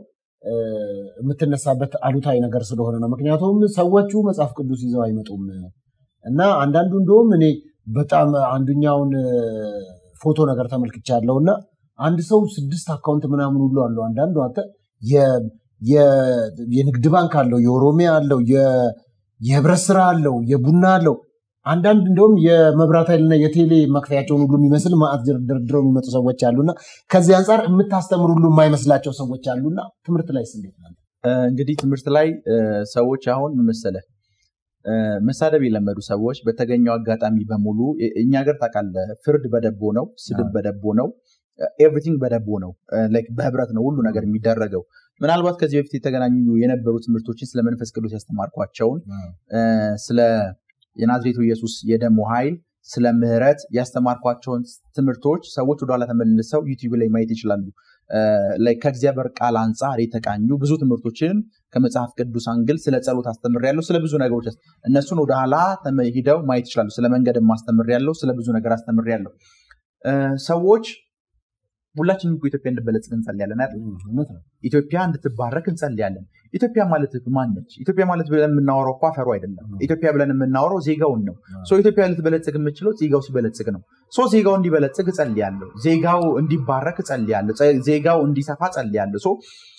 የምትነሳበት አሉታዊ ነገር ስለሆነ ነው ምክንያቱም ሰዎቹ መጽሐፍ ቅዱስ ይዘው አይመጡም እና አንዳንዱ እንደውም እኔ በጣም አንዱኛውን ፎቶ ነገር ተመልክቻለሁና አንድ ሰው ስድስት አካውንት ምናምን ሁሉ አለው አንዳንዱ አንተ የ የ የንግድ ባንክ አለው የኦሮሚያ አለው የህብረት ስራ አለው የቡና አለው አንዳንድ እንደውም የመብራት ኃይልና የቴሌ መክፈያቸውን ሁሉ የሚመስል ማአት ድርድረው የሚመጡ ሰዎች አሉና ከዚህ አንፃር የምታስተምሩ ሁሉ የማይመስላቸው ሰዎች አሉና ትምህርት ላይ እንዴት ነው እንግዲህ ትምህርት ላይ ሰዎች አሁን መሰለህ መሳደብ የለመዱ ሰዎች በተገኘው አጋጣሚ በሙሉ እኛ ሀገር ታውቃለህ ፍርድ በደቦ ነው ስድብ በደቦ ነው ኤቭሪቲንግ በደቦ ነው ላይክ በህብረት ነው ሁሉ ነገር የሚደረገው ምናልባት ከዚህ በፊት የተገናኙ የነበሩ ትምህርቶችን ስለ መንፈስ ቅዱስ ያስተማርኳቸውን ስለ የናዝሬቱ ኢየሱስ የደሙ ኃይል ስለ ምህረት ያስተማርኳቸውን ትምህርቶች ሰዎች ወደ ኋላ ተመልሰው ዩቲዩብ ላይ ማየት ይችላሉ ላይ ከእግዚአብሔር ቃል አንፃር የተቃኙ ብዙ ትምህርቶችን ከመጽሐፍ ቅዱስ አንግል ስለ ጸሎት አስተምሬያለሁ ስለ ብዙ ነገሮች እነሱን ወደ ኋላ ተመሂደው ማየት ይችላሉ ስለ መንገድም አስተምሬያለሁ ስለ ብዙ ነገር አስተምሬያለሁ ሰዎች ሁላችንም ኢትዮጵያ እንድትበለጽግ እንጸልያለን አይደል ኢትዮጵያ እንድትባረክ እንጸልያለን ኢትዮጵያ ማለት ማን ነች ኢትዮጵያ ማለት ብለን የምናወራው እኮ አፈሩ አይደለም ኢትዮጵያ ብለን የምናወራው ዜጋውን ነው ሶ ኢትዮጵያ ልትበለጽግ የምትችለው ዜጋው ሲበለጽግ ነው ሶ ዜጋው እንዲበለጽግ እጸልያለሁ ዜጋው እንዲባረክ እጸልያለሁ ዜጋው እንዲሰፋ እጸልያለሁ ሶ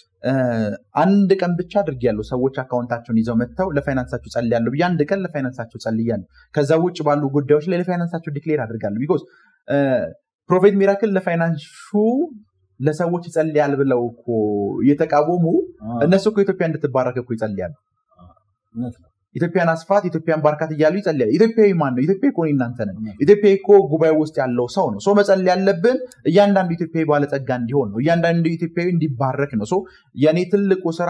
አንድ ቀን ብቻ አድርጊያለሁ ሰዎች አካውንታቸውን ይዘው መጥተው ለፋይናንሳቸው ጸልያለሁ ብዬ አንድ ቀን ለፋይናንሳቸው ጸልያለሁ ከዛ ውጭ ባሉ ጉዳዮች ላይ ለፋይናንሳቸው ዲክሌር አድርጋለሁ ቢኮዝ ፕሮፌት ሚራክል ለፋይናንሱ ለሰዎች ይጸልያል ብለው እኮ የተቃወሙ እነሱ እኮ ኢትዮጵያ እንድትባረክ እኮ ይጸልያሉ ኢትዮጵያን አስፋት ኢትዮጵያን ባርካት እያሉ ይጸልያሉ ኢትዮጵያዊ ማን ነው ኢትዮጵያ እኮ እናንተ ነን ኢትዮጵያ እኮ ጉባኤ ውስጥ ያለው ሰው ነው ሶ መጸለይ ያለብን እያንዳንዱ ኢትዮጵያዊ ባለጸጋ እንዲሆን ነው እያንዳንዱ ኢትዮጵያዊ እንዲባረክ ነው ሶ የኔ ትልቁ ስራ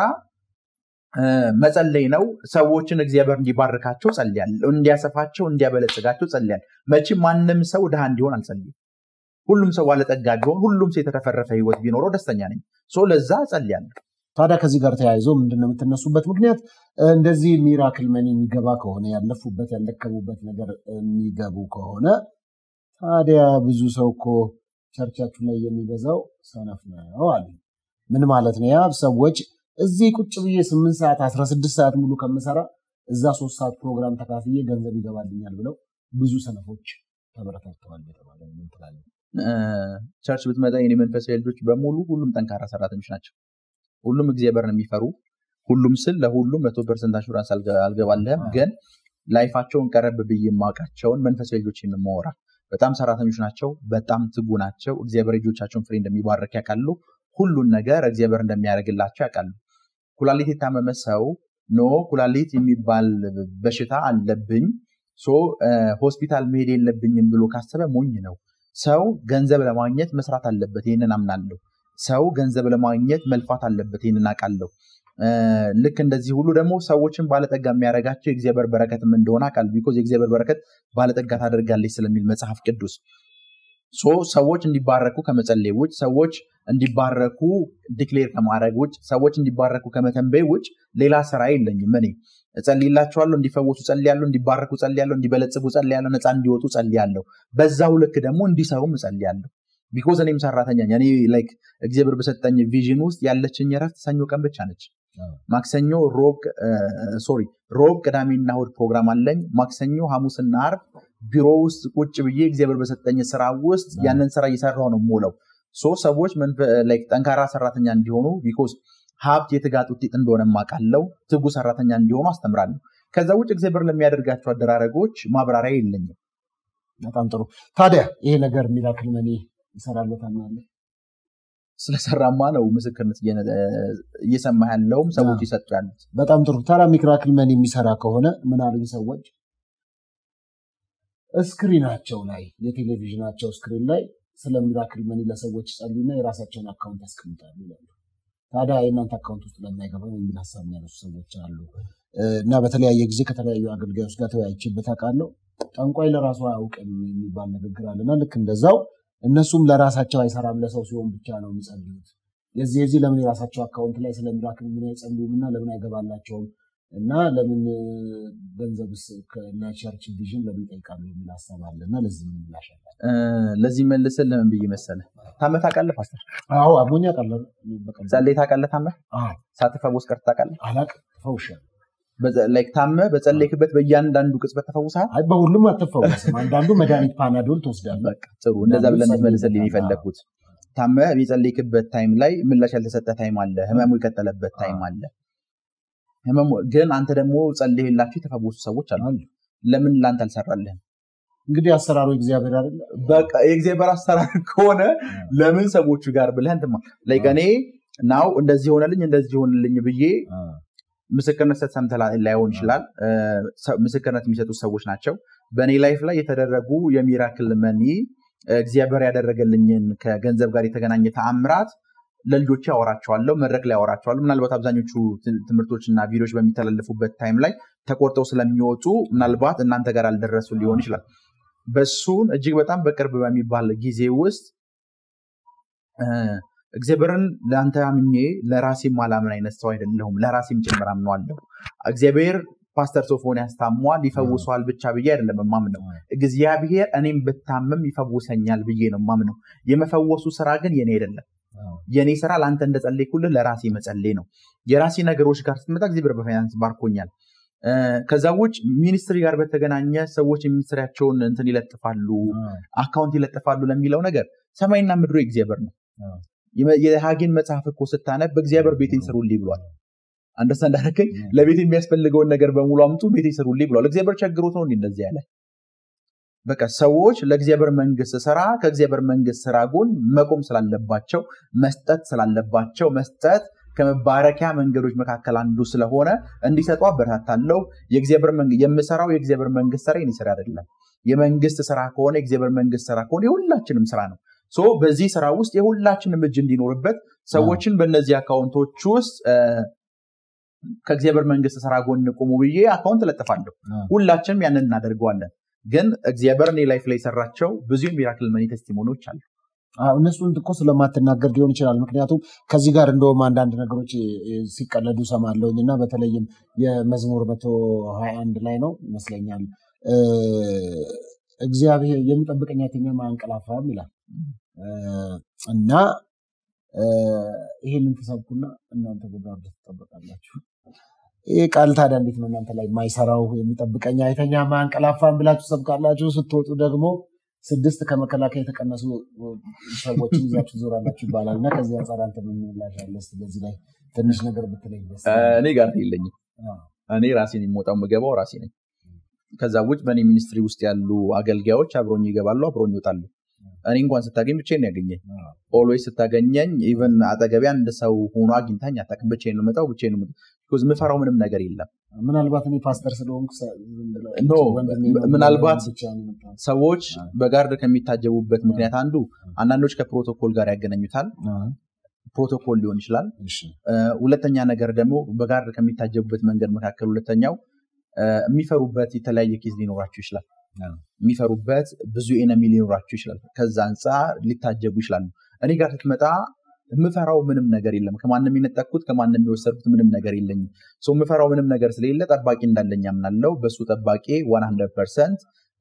መጸለይ ነው ሰዎችን እግዚአብሔር እንዲባርካቸው ጸልያለሁ እንዲያሰፋቸው እንዲያበለጽጋቸው ጸልያለሁ መቼ ማንንም ሰው ድሃ እንዲሆን አልጸልይም ሁሉም ሰው ባለጸጋ ቢሆን ሁሉም ሰው የተረፈረፈ ህይወት ቢኖረው ደስተኛ ነኝ ሶ ለዛ ጸልያለሁ ታዲያ ከዚህ ጋር ተያይዞ ምንድነው የምትነሱበት ምክንያት እንደዚህ ሚራክል መኒ የሚገባ ከሆነ ያለፉበት ያለከቡበት ነገር የሚገቡ ከሆነ ታዲያ ብዙ ሰው እኮ ቸርቻችሁ ላይ የሚበዛው ሰነፍ ነው አለ ምን ማለት ነው ያ ሰዎች እዚህ ቁጭ ብዬ ስምንት ሰዓት አስራ ስድስት ሰዓት ሙሉ ከምሰራ እዛ ሶስት ሰዓት ፕሮግራም ተካፍዬ ገንዘብ ይገባልኛል ብለው ብዙ ሰነፎች ተበረታተዋል በተባለ ምን ትላለህ ቸርች ብትመጣ የኔ መንፈሳዊ ልጆች በሙሉ ሁሉም ጠንካራ ሰራተኞች ናቸው ሁሉም እግዚአብሔርን የሚፈሩ ሁሉም ስል ለሁሉም መቶ ፐርሰንት አሹራንስ አልገባለህም ግን ላይፋቸውን ቀረብ ብዬ ማቃቸውን መንፈሳዊ ልጆችን ማወራ በጣም ሰራተኞች ናቸው በጣም ትጉ ናቸው እግዚአብሔር ልጆቻቸውን ፍሬ እንደሚባርክ ያውቃሉ ሁሉን ነገር እግዚአብሔር እንደሚያደርግላቸው ያውቃሉ ኩላሊት የታመመ ሰው ኖ ኩላሊት የሚባል በሽታ አለብኝ ሶ ሆስፒታል መሄድ የለብኝም ብሎ ካሰበ ሞኝ ነው ሰው ገንዘብ ለማግኘት መስራት አለበት ይሄንን አምናለሁ ሰው ገንዘብ ለማግኘት መልፋት አለበት ይሄንን አውቃለሁ ልክ እንደዚህ ሁሉ ደግሞ ሰዎችን ባለጠጋ የሚያረጋቸው የእግዚአብሔር በረከትም እንደሆነ አውቃለሁ ቢኮዝ የእግዚአብሔር በረከት ባለጠጋ ታደርጋለች ስለሚል መጽሐፍ ቅዱስ ሶ ሰዎች እንዲባረኩ ከመጸለይ ውጭ ሰዎች እንዲባረኩ ዲክሌር ከማድረግ ውጭ ሰዎች እንዲባረኩ ከመተንበይ ውጭ ሌላ ስራ የለኝም እኔ እጸልይላቸዋለሁ እንዲፈወሱ ጸልያለሁ እንዲባረኩ ጸልያለሁ እንዲበለጽጉ ጸልያለሁ ነፃ እንዲወጡ ጸልያለሁ በዛው ልክ ደግሞ እንዲሰሩም ጸልያለሁ ቢኮዝ እኔም ሰራተኛ ነኝ እኔ ላይክ እግዚአብሔር በሰጠኝ ቪዥን ውስጥ ያለችኝ እረፍት ሰኞ ቀን ብቻ ነች ማክሰኞ ሮብ ሶሪ ሮብ ቅዳሜና እሑድ ፕሮግራም አለኝ ማክሰኞ ሐሙስና ዓርብ ቢሮ ውስጥ ቁጭ ብዬ እግዚአብሔር በሰጠኝ ስራ ውስጥ ያንን ስራ እየሰራው ነው ሞለው ሶ ሰዎች ላይክ ጠንካራ ሰራተኛ እንዲሆኑ ቢኮዝ ሀብት የትጋት ውጤት እንደሆነ ማቃለው ትጉ ሰራተኛ እንዲሆኑ አስተምራለሁ ከዛ ውጭ እግዚአብሔር ለሚያደርጋቸው አደራረጎች ማብራሪያ የለኝም በጣም ጥሩ ታዲያ ይሄ ነገር ሚራክል መኒ ይሰራል ታማለህ ስለሰራማ ነው ምስክርነት እየሰማ ያለውም ሰዎች ይሰጣሉ በጣም ጥሩ ታዲያ ሚራክል መኒ የሚሰራ ከሆነ ምን አሉኝ ሰዎች ስክሪናቸው ላይ የቴሌቪዥናቸው ስክሪን ላይ ስለ ሚራክል መኒ ለሰዎች ጸልዩና የራሳቸውን አካውንት ያስቀምጣሉ ይላሉ ታዲያ የእናንተ አካውንት ውስጥ ለማይገባ የሚል ሐሳብ የሚያነሱ ሰዎች አሉ እና በተለያየ ጊዜ ከተለያዩ አገልጋዮች ጋር ተወያይቼበት አውቃለሁ ጠንቋይ ለራሱ አያውቅም የሚባል ንግግር አለና ልክ እንደዛው እነሱም ለራሳቸው አይሰራም ለሰው ሲሆን ብቻ ነው የሚጸልዩት የዚህ የዚህ ለምን የራሳቸው አካውንት ላይ ስለሚራክም ምን አይጸልዩምና ለምን አይገባላቸውም እና ለምን ገንዘብስ ከናቸርች ቪዥን ለምን ጠይቃሉ የሚል ሐሳብ አለና ለዚህ ምን ይላሻል ለዚህ መልሰን ለምን ብዬ መሰለ ታመታ ቃለ ፓስተር አዎ አሞኛ ቃለ በቃ ጸልይታ ቃለ ታመ አዎ ሳትፈውስ ቀርታ ቃለ አላቅ ተፈውሻል ላይክ ታመ በጸለይክበት በእያንዳንዱ ቅጽበት ተፈውሳል አይ በሁሉም አትፈውስም አንዳንዱ መድኃኒት ፓናዶል ትወስዳለህ በቃ ጥሩ እንደዛ ብለን መልሰልኝ ይፈልኩት ታመ የጸለይክበት ታይም ላይ ምላሽ ያልተሰጠ ታይም አለ ህመሙ የቀጠለበት ታይም አለ ህመሙ ግን አንተ ደግሞ ጸልይላችሁ ተፈውሱ ሰዎች አሉ ለምን ላንተ አልሰራልህም እንግዲህ አሰራሩ እግዚአብሔር አይደል በቃ የእግዚአብሔር አሰራር ከሆነ ለምን ሰዎቹ ጋር ብለህ እንትማ ላይክ እኔ ናው እንደዚህ ሆነልኝ እንደዚህ ሆነልኝ ብዬ ምስክርነት ሰምተላ ላይሆን ይችላል ምስክርነት የሚሰጡ ሰዎች ናቸው በኔ ላይፍ ላይ የተደረጉ የሚራክል መኒ እግዚአብሔር ያደረገልኝን ከገንዘብ ጋር የተገናኘ ተአምራት ለልጆች ያወራቸዋለሁ መድረክ ላይ ያወራቸዋለሁ ምናልባት አብዛኞቹ ትምህርቶችና ቪዲዮዎች በሚተላለፉበት ታይም ላይ ተቆርጠው ስለሚወጡ ምናልባት እናንተ ጋር አልደረሱ ሊሆን ይችላል በሱን እጅግ በጣም በቅርብ በሚባል ጊዜ ውስጥ እግዚአብሔርን ለአንተ አምኜ ለራሴ ማላምን አይነት ሰው አይደለሁም ለራሴም ጭምር አምነዋለሁ እግዚአብሔር ፓስተር ሶፎንያስ ታሟል ይፈውሰዋል ብቻ ብዬ አይደለም ማምነው እግዚአብሔር እኔም ብታመም ይፈውሰኛል ብዬ ነው ማምነው የመፈወሱ ስራ ግን የኔ አይደለም የኔ ስራ ላንተ እንደጸለይኩልህ ለራሴ መጸለይ ነው የራሴ ነገሮች ጋር ስትመጣ እግዚአብሔር በፋይናንስ ባርኮኛል ከዛ ውጭ ሚኒስትሪ ጋር በተገናኘ ሰዎች ሚኒስትሪያቸውን እንትን ይለጥፋሉ አካውንት ይለጥፋሉ ለሚለው ነገር ሰማይና ምድሩ እግዚአብሔር ነው የሃጌን መጽሐፍ እኮ ስታነብ እግዚአብሔር ቤቴን ስሩልኝ ብሏል አንደርስታንድ አደረከኝ ለቤት የሚያስፈልገውን ነገር በሙሉ አምጡ ቤቴን ስሩልኝ ብሏል እግዚአብሔር ቸግሮት ነው እንደዚህ ያለ በቃ ሰዎች ለእግዚአብሔር መንግስት ስራ ከእግዚአብሔር መንግስት ስራ ጎን መቆም ስላለባቸው መስጠት ስላለባቸው መስጠት ከመባረኪያ መንገዶች መካከል አንዱ ስለሆነ እንዲሰጡ አበረታታለሁ የእግዚአብሔር መንግስት የምሰራው የእግዚአብሔር መንግስት ስራ የኔ ስራ አይደለም የመንግስት ስራ ከሆነ የእግዚአብሔር መንግስት ስራ ከሆነ የሁላችንም ስራ ነው ሶ በዚህ ስራ ውስጥ የሁላችንም እጅ እንዲኖርበት ሰዎችን በእነዚህ አካውንቶች ውስጥ ከእግዚአብሔር መንግስት ስራ ጎን ቆሙ ብዬ አካውንት ለጥፋለሁ ሁላችንም ያንን እናደርገዋለን ግን እግዚአብሔር እኔ ላይፍ ላይ ሰራቸው ብዙ ሚራክል መኒ ቴስቲሞኒዎች አሉ አዎ እነሱን እኮ ስለማትናገር ሊሆን ይችላል ምክንያቱም ከዚህ ጋር እንደውም አንዳንድ ነገሮች ሲቀለዱ ሰማለሁኝና በተለይም የመዝሙር መቶ ሃያ አንድ ላይ ነው ይመስለኛል እግዚአብሔር የሚጠብቀኝ የትኛው ማንቀላፋም ይላል እና ይሄንን ተሰብኩና እናንተ ጋር ተጠብቃላችሁ ይሄ ቃል ታዲያ እንዴት ነው እናንተ ላይ የማይሰራው የሚጠብቀኝ አይተኛ ማንቀላፋም ብላችሁ ሰብካላችሁ ስትወጡ ደግሞ ስድስት ከመከላከያ የተቀነሱ ሰዎች ይዛችሁ ዞራላችሁ ይባላልና ከዚህ አንፃር አንተ ምን ምላሻለህ ስለዚህ ላይ ትንሽ ነገር ብትለኝ ደስ እኔ ጋር የለኝም እኔ ራሴን የምወጣው ምገባው ራሴ ነኝ ከዛ ውጭ በኔ ሚኒስትሪ ውስጥ ያሉ አገልጋዮች አብሮኝ ይገባሉ አብሮኝ ይወጣሉ እኔ እንኳን ስታገኝ ብቻዬን ነው ያገኘኝ ኦልዌይስ ስታገኘኝ ኢቭን አጠገቢያ እንደ ሰው ሆኖ አግኝታኝ አታውቅም ብቻዬን ነው መጣው ብቻዬን ነው because ምፈራው ምንም ነገር የለም ምናልባት እኔ ፓስተር ስለሆንኩ ኖ ምናልባት ሰዎች በጋርድ ከሚታጀቡበት ምክንያት አንዱ አንዳንዶች ከፕሮቶኮል ጋር ያገናኙታል ፕሮቶኮል ሊሆን ይችላል ሁለተኛ ነገር ደግሞ በጋርድ ከሚታጀቡበት መንገድ መካከል ሁለተኛው የሚፈሩበት የተለያየ ኬዝ ሊኖራቸው ይችላል የሚፈሩበት ብዙ ኤነሚ ሊኖራቸው ይችላል ከዛ አንፃር ሊታጀቡ ይችላል እኔ ጋር ስትመጣ ምፈራው ምንም ነገር የለም ከማንንም የነጠቅኩት ከማንንም የወሰድኩት ምንም ነገር የለኝም ሶ ምፈራው ምንም ነገር ስለሌለ ጠባቂ እንዳለኝ አምናለሁ በሱ ጠባቂ መቶ ፐርሰንት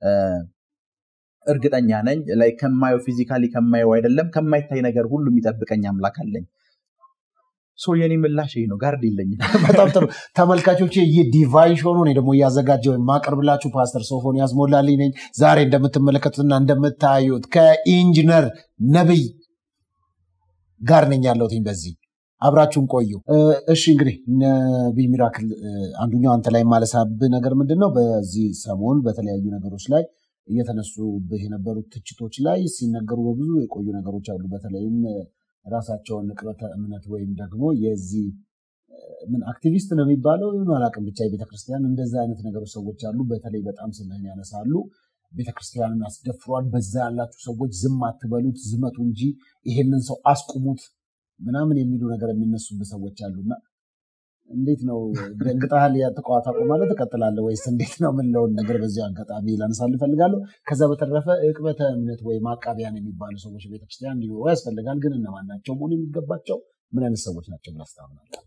እርግጠኛ ነኝ ላይ ከማየው ፊዚካሊ ከማየው አይደለም ከማይታይ ነገር ሁሉ የሚጠብቀኝ አምላክ አለኝ ሶ የኔ ምላሽ ይሄ ነው ጋርድ የለኝም በጣም ጥሩ ተመልካቾቼ ይህ ዲቫይን ሾው ነው ደግሞ ያዘጋጀው ማቀርብላችሁ ፓስተር ሶፎንያስ ሞላልኝ ነኝ ዛሬ እንደምትመለከቱትና እንደምታዩት ከኢንጂነር ነብይ ጋር ነኝ ያለሁት በዚህ አብራችሁን ቆዩ እሺ እንግዲህ ነብይ ሚራክል አንዱኛው አንተ ላይ ማለሳብ ነገር ምንድነው በዚህ ሰሞን በተለያዩ ነገሮች ላይ እየተነሱ የነበሩት ትችቶች ላይ ሲነገሩ በብዙ የቆዩ ነገሮች አሉ በተለይም ራሳቸውን ንቅበተ እምነት ወይም ደግሞ የዚህ ምን አክቲቪስት ነው የሚባለው ማላቀም ብቻ የቤተክርስቲያን እንደዛ አይነት ነገሮች ሰዎች አሉ በተለይ በጣም ስለኛ ያነሳሉ ቤተክርስቲያንን አስደፍሯል በዛ ያላችሁ ሰዎች ዝም አትበሉት ዝመቱ እንጂ ይሄንን ሰው አስቁሙት ምናምን የሚሉ ነገር የሚነሱበት ሰዎች አሉና እንዴት ነው ደንግጣል ያተቋታ ቆማለ ተቀጥላለህ ወይስ እንዴት ነው ምን ለውን ነገር በዚህ አጋጣሚ ላነሳል ፈልጋለሁ ከዛ በተረፈ እቅበተ እምነት ወይ ማቃቢያን የሚባሉ ሰዎች ቤተክርስቲያን ሊኖሩ ያስፈልጋል ግን እነማን ናቸው ምን የሚገባቸው ምን አይነት ሰዎች ናቸው ብላስታውናለህ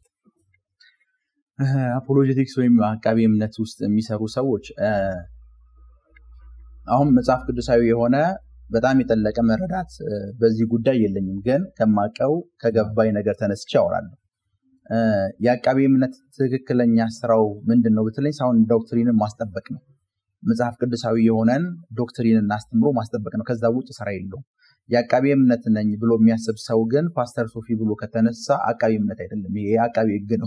አፖሎጀቲክስ ወይም አቃቢ እምነት ውስጥ የሚሰሩ ሰዎች አሁን መጽሐፍ ቅዱሳዊ የሆነ በጣም የጠለቀ መረዳት በዚህ ጉዳይ የለኝም ግን ከማቀው ከገባይ ነገር ተነስቼ አወራለሁ የአቃቢ እምነት ትክክለኛ ስራው ምንድነው በተለይ ሳውንድ ዶክትሪንን ማስጠበቅ ነው መጽሐፍ ቅዱሳዊ የሆነን ዶክትሪንን አስተምሮ ማስጠበቅ ነው ከዛ ውጭ ስራ የለውም የአቃቢ እምነት ነኝ ብሎ የሚያስብ ሰው ግን ፓስተር ሶፊ ብሎ ከተነሳ አቃቢ እምነት አይደለም ይሄ አቃቢ ህግ ነው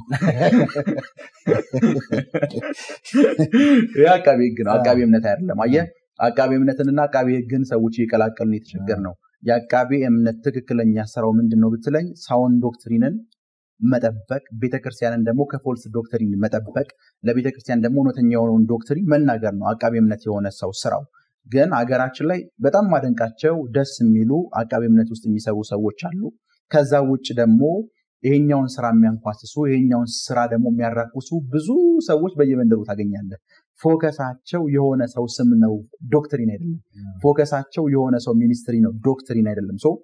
ይሄ አቃቢ ህግ ነው አቃቢ እምነት አይደለም አየህ አቃቢ እምነትንና አቃቢ ህግን ሰዎች ይቀላቀሉ የተቸገር ነው የአቃቢ እምነት ትክክለኛ ስራው ምንድነው ብትለኝ ሳውንድ ዶክትሪንን መጠበቅ ቤተክርስቲያንን ደግሞ ከፎልስ ዶክትሪን መጠበቅ ለቤተክርስቲያን ደግሞ እውነተኛውን ዶክትሪን መናገር ነው አቃቢ እምነት የሆነ ሰው ስራው ግን አገራችን ላይ በጣም ማደንቃቸው ደስ የሚሉ አቃቢ እምነት ውስጥ የሚሰሩ ሰዎች አሉ ከዛ ውጭ ደግሞ ይሄኛውን ስራ የሚያንኳስሱ ይሄኛውን ስራ ደግሞ የሚያራቁሱ ብዙ ሰዎች በየመንደሩ ታገኛለህ ፎከሳቸው የሆነ ሰው ስም ነው ዶክትሪን አይደለም ፎከሳቸው የሆነ ሰው ሚኒስትሪ ነው ዶክትሪን አይደለም ሶ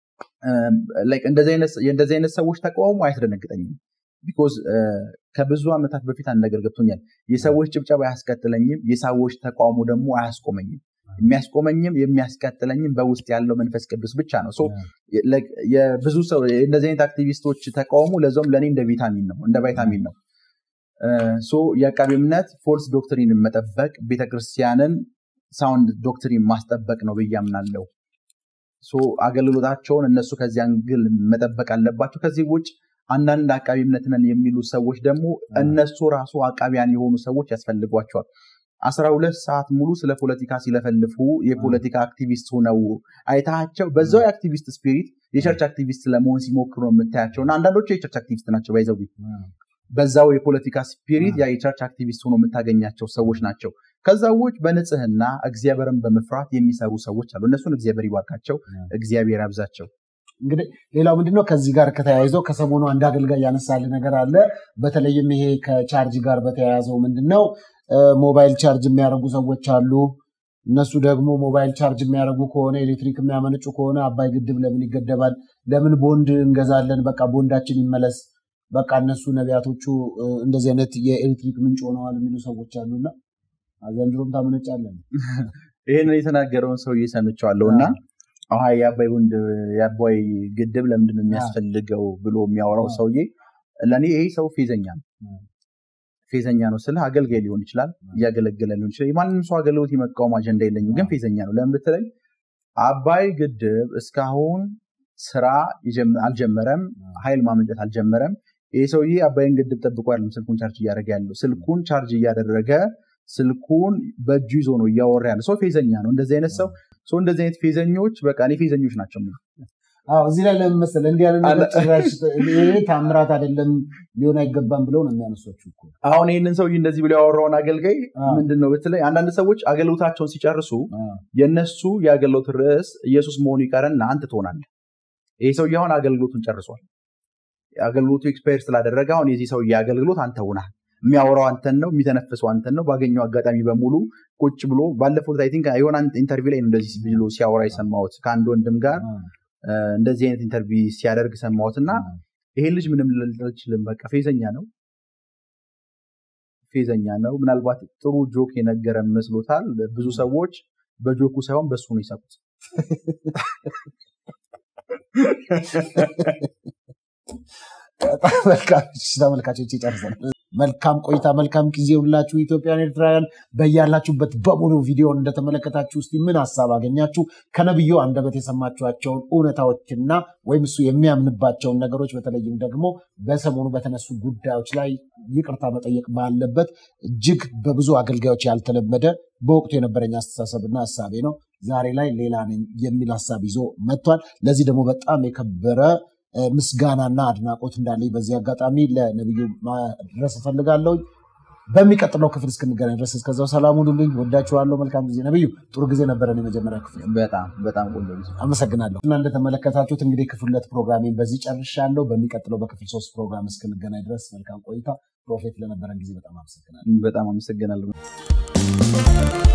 ላይክ እንደዚህ አይነት እንደዚህ አይነት ሰዎች ተቃውሞ አያስደነግጠኝም because ከብዙ አመታት በፊት አንድ ነገር ገብቶኛል የሰዎች ጭብጨባ ያስቀጥለኝም የሰዎች ተቃውሞ ደግሞ አያስቆመኝም የሚያስቆመኝም የሚያስቀጥለኝም በውስጥ ያለው መንፈስ ቅዱስ ብቻ ነው ሶ ላይክ የብዙ ሰው እንደዚህ አይነት አክቲቪስቶች ተቃውሞ ለዞም ለኔ እንደ ቪታሚን ነው እንደ ቫይታሚን ነው ሶ የአቃቢ እምነት ፎልስ ዶክትሪንን መጠበቅ ቤተክርስቲያንን ሳውንድ ዶክትሪን ማስጠበቅ ነው በያምናለው ሶ አገልግሎታቸውን እነሱ ከዚህ አንግል መጠበቅ አለባቸው ከዚህ ውጭ አንዳንድ አቃቢ እምነት ነን የሚሉ ሰዎች ደግሞ እነሱ ራሱ አቃቢያን የሆኑ ሰዎች ያስፈልጓቸዋል አስራ ሁለት ሰዓት ሙሉ ስለ ፖለቲካ ሲለፈልፉ የፖለቲካ አክቲቪስት ሆነው አይታቸው በዛው አክቲቪስት ስፒሪት የቸርች አክቲቪስት ለመሆን ሲሞክሩ ነው የምታያቸውና አንዳንዶቹ የቸርች አክቲቪስት ናቸው ባይዘው በዛው የፖለቲካ ስፒሪት ያ የቸርች አክቲቪስት ሆኖ የምታገኛቸው ሰዎች ናቸው ከዛዎች በንጽህና እግዚአብሔርን በመፍራት የሚሰሩ ሰዎች አሉ እነሱን እግዚአብሔር ይባርካቸው እግዚአብሔር ያብዛቸው እንግዲህ ሌላው ምንድነው ከዚህ ጋር ከተያይዘው ከሰሞኑ አንድ አገልጋይ ያነሳል ነገር አለ በተለይም ይሄ ከቻርጅ ጋር በተያያዘው ምንድነው ሞባይል ቻርጅ የሚያደርጉ ሰዎች አሉ እነሱ ደግሞ ሞባይል ቻርጅ የሚያደርጉ ከሆነ ኤሌክትሪክ የሚያመነጩ ከሆነ አባይ ግድብ ለምን ይገደባል ለምን ቦንድ እንገዛለን በቃ ቦንዳችን ይመለስ በቃ እነሱ ነቢያቶቹ እንደዚህ አይነት የኤሌክትሪክ ምንጭ ሆነዋል የሚሉ ሰዎች አሉና አዘንድሮም ታመነጫለን ይሄን የተናገረውን ሰው እየሰምቻለሁና አሃ የአባይ ቦንድ የአባይ ግድብ ለምንድነው የሚያስፈልገው ብሎ የሚያወራው ሰውዬ ለኔ ይሄ ሰው ፌዘኛ ነው ፌዘኛ ነው ስለ አገልጋይ ሊሆን ይችላል ያገለገለ ሊሆን ይችላል ማንንም ሰው አገልግሎት ይመቃወም አጀንዳ የለኝም ግን ፌዘኛ ነው ለምን ብትለኝ አባይ ግድብ እስካሁን ስራ አልጀመረም ኃይል ማመንጨት አልጀመረም ይሄ ሰውዬ አባይን ግድብ ጠብቆ አይደለም ስልኩን ቻርጅ እያደረገ ያለው ስልኩን ቻርጅ እያደረገ ስልኩን በእጁ ይዞ ነው እያወራ ያለው ሰው ፌዘኛ ነው እንደዚህ አይነት ሰው ሰው እንደዚህ አይነት ፌዘኞች በቃ እኔ ፌዘኞች ናቸው ማለት አዎ እዚህ ላይ ለምን መሰለህ እንዲህ ያለ ነገር ጭራሽ ይሄ ታምራት አይደለም ሊሆን አይገባም ብለው ነው የሚያነሱት እኮ አሁን ይሄንን ሰው እንደዚህ ብለው ያወራውን አገልጋይ ምንድነው በተለይ አንዳንድ ሰዎች አገልግሎታቸውን ሲጨርሱ የነሱ የአገልግሎት ርዕስ ኢየሱስ መሆኑ ይቀርና አንተ ትሆናለህ ይሄ ሰው ያሁን አገልግሎቱን ጨርሷል አገልግሎቱ ኤክስፓየር ስላደረገ አሁን የዚህ ሰው ያገልግሎት አንተ ሆናል የሚያወራው አንተን ነው የሚተነፍሰው አንተን ነው ባገኘው አጋጣሚ በሙሉ ቁጭ ብሎ ባለፈው አይ ቲንክ አይሆን አንድ ኢንተርቪው ላይ እንደዚህ ብሎ ሲያወራ ይሰማውት ከአንድ ወንድም ጋር እንደዚህ አይነት ኢንተርቪው ሲያደርግ ሰማውትና ይሄ ልጅ ምንም ልልችልም በቃ ፌዘኛ ነው ፌዘኛ ነው ምናልባት ጥሩ ጆክ የነገረ መስሎታል ብዙ ሰዎች በጆኩ ሳይሆን በሱ ነው ይሳቁት ተመልካቾች ይጨርሰናል መልካም ቆይታ መልካም ጊዜ ሁላችሁ ኢትዮጵያን ኤርትራውያን በያላችሁበት በሙሉ ቪዲዮን እንደተመለከታችሁ እስቲ ምን ሐሳብ አገኛችሁ ከነብዩ አንደበት የሰማችኋቸውን እውነታዎችና ወይም እሱ የሚያምንባቸውን ነገሮች በተለይም ደግሞ በሰሞኑ በተነሱ ጉዳዮች ላይ ይቅርታ መጠየቅ ባለበት እጅግ በብዙ አገልጋዮች ያልተለመደ በወቅቱ የነበረኝ አስተሳሰብና ሐሳቤ ነው ዛሬ ላይ ሌላ ነኝ የሚል ሐሳብ ይዞ መጥቷል ለዚህ ደግሞ በጣም የከበረ ምስጋናና አድናቆት እንዳለኝ በዚህ አጋጣሚ ለነብዩ ማድረስ ፈልጋለሁ በሚቀጥለው ክፍል እስክንገናኝ ድረስ እስከዛው ሰላም ሁኑልኝ። ወዳችኋለሁ። መልካም ጊዜ። ነብዩ ጥሩ ጊዜ ነበረን የመጀመሪያ ክፍል። በጣም በጣም ቆንጆ ጊዜ። አመሰግናለሁ። እና እንደተመለከታችሁት እንግዲህ ክፍል ሁለት ፕሮግራሜን በዚህ ጨርሻለሁ። በሚቀጥለው በክፍል ሶስት ፕሮግራም እስክንገናኝ ድረስ መልካም ቆይታ። ፕሮፌት ለነበረን ጊዜ በጣም አመሰግናለሁ። በጣም አመሰግናለሁ።